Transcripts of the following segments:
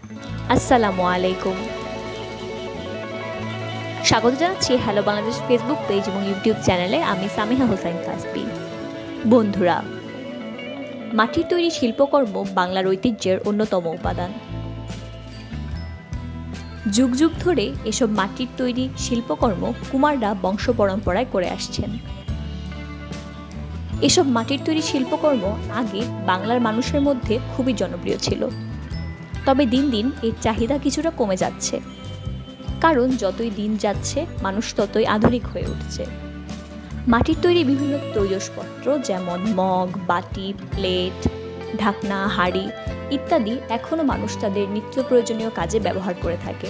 আসসালামু আলাইকুম। স্বাগত জানাচ্ছি হ্যালো বাংলাদেশ ফেসবুক পেজ এবং ইউটিউব চ্যানেলে। আমি সামিহা হোসাইন কাসবি। বন্ধুরা, মাটির তৈরি শিল্পকর্ম বাংলার ঐতিহ্যের অন্যতম উপাদান। যুগ যুগ ধরে এসব মাটির তৈরি শিল্পকর্ম কুমাররা বংশ পরম্পরায় করে আসছেন। এসব মাটির তৈরি শিল্পকর্ম আগে বাংলার মানুষের মধ্যে খুবই জনপ্রিয় ছিল, তবে দিন দিন এর চাহিদা কিছুটা কমে যাচ্ছে, কারণ যতই দিন যাচ্ছে মানুষ ততই আধুনিক হয়ে উঠছে। মাটির তৈরি বিভিন্ন তৈজসপত্র যেমন মগ, বাটি, প্লেট, ঢাকনা, হাঁড়ি ইত্যাদি এখনও মানুষ তাদের নিত্য প্রয়োজনীয় কাজে ব্যবহার করে থাকে।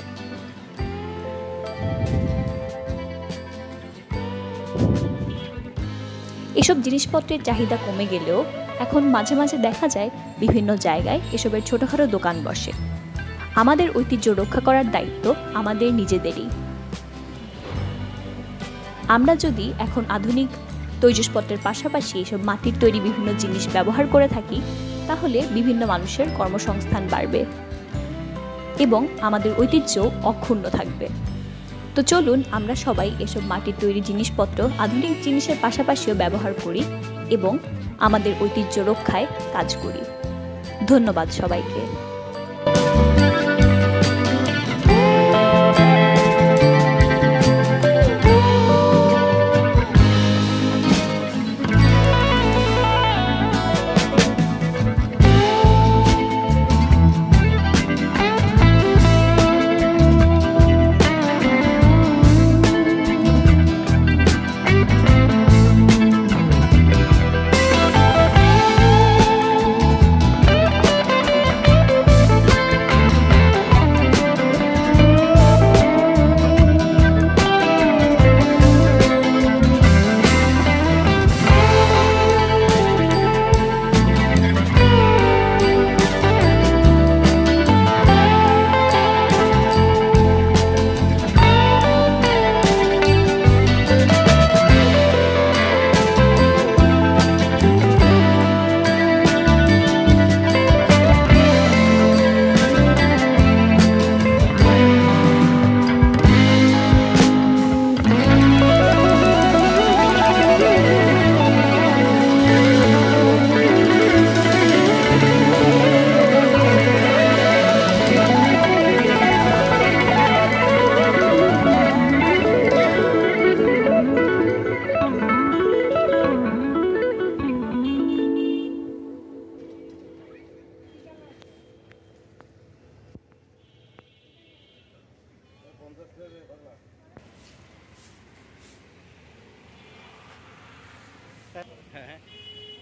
এসব জিনিসপত্রের চাহিদা কমে গেলেও এখন মাঝে মাঝে দেখা যায় বিভিন্ন জায়গায় এসবের ছোটখাটো দোকান বসে। আমাদের ঐতিহ্য রক্ষা করার দায়িত্ব আমাদের নিজেদেরই। আমরা যদি এখন আধুনিক তৈজসপত্রের পাশাপাশি এসব মাটির তৈরি বিভিন্ন জিনিস ব্যবহার করে থাকি, তাহলে বিভিন্ন মানুষের কর্মসংস্থান বাড়বে এবং আমাদের ঐতিহ্য অক্ষুণ্ণ থাকবে। তো চলুন আমরা সবাই এসব মাটির তৈরি জিনিসপত্র আধুনিক জিনিসের পাশাপাশিও ব্যবহার করি এবং আমাদের ঐতিহ্য রক্ষায় কাজ করি। ধন্যবাদ সবাইকে। হ্যাঁ।